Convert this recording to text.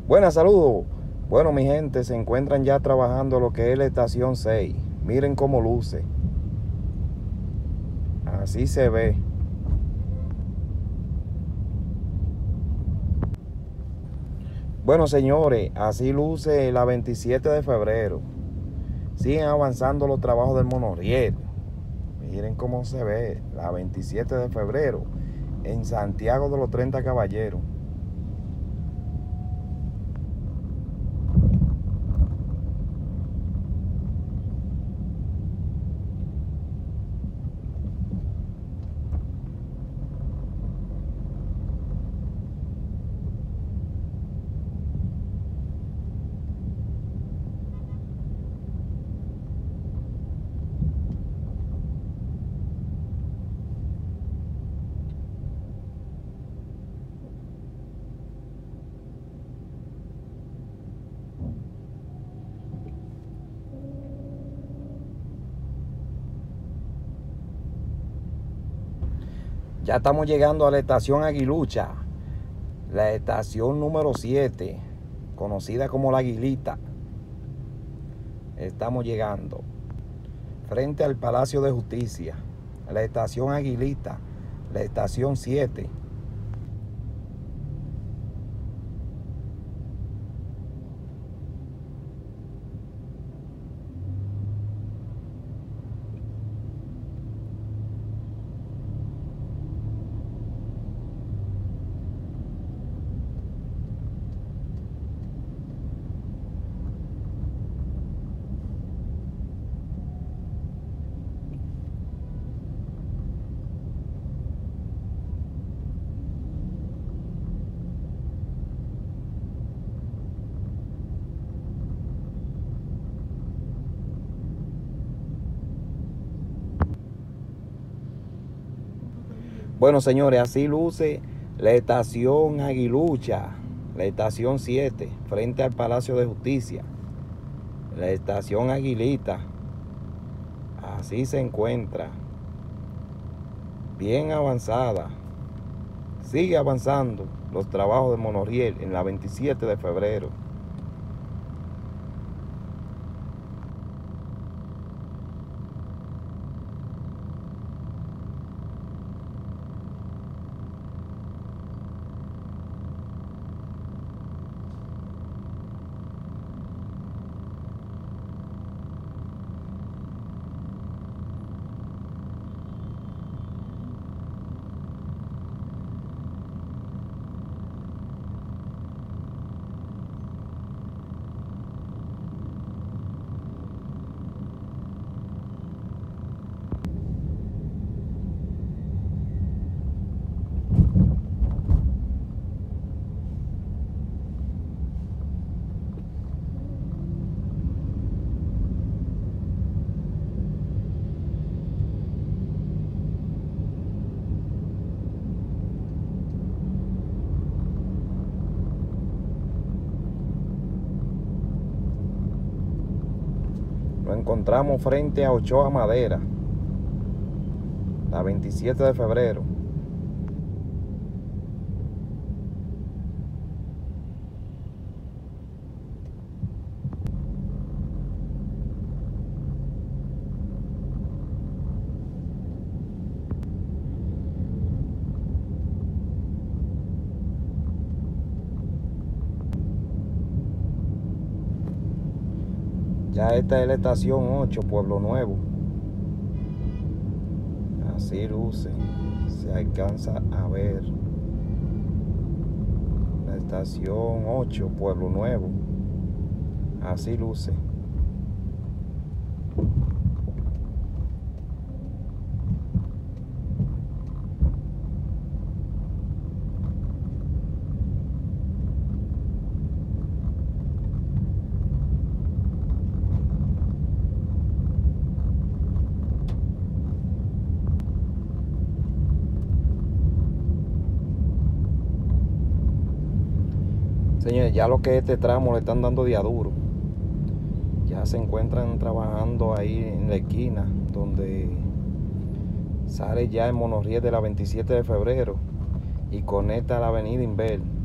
Buenas, saludos. Bueno, mi gente, se encuentran ya trabajando lo que es la estación 6. Miren cómo luce. Así se ve. Bueno, señores, así luce la 27 de febrero. Siguen avanzando los trabajos del monorriel. Miren cómo se ve la 27 de febrero en Santiago de los 30 Caballeros. Ya estamos llegando a la estación Aguilucha, la estación número 7, conocida como La Aguilita. Estamos llegando frente al Palacio de Justicia, la estación Aguilita, la estación 7. Bueno, señores, así luce la estación Aguilucha, la estación 7, frente al Palacio de Justicia, la estación Aguilita. Así se encuentra, bien avanzada. Sigue avanzando los trabajos de monorriel en la 27 de febrero. Nos encontramos frente a Ochoa Madera, la 27 de febrero. Ya esta es la estación 8, Pueblo Nuevo. Así luce, se alcanza a ver la estación 8, Pueblo Nuevo. Así luce. Señores, ya lo que este tramo le están dando día duro. Ya se encuentran trabajando ahí en la esquina donde sale ya el monorriel de la 27 de febrero y conecta a la avenida Inver.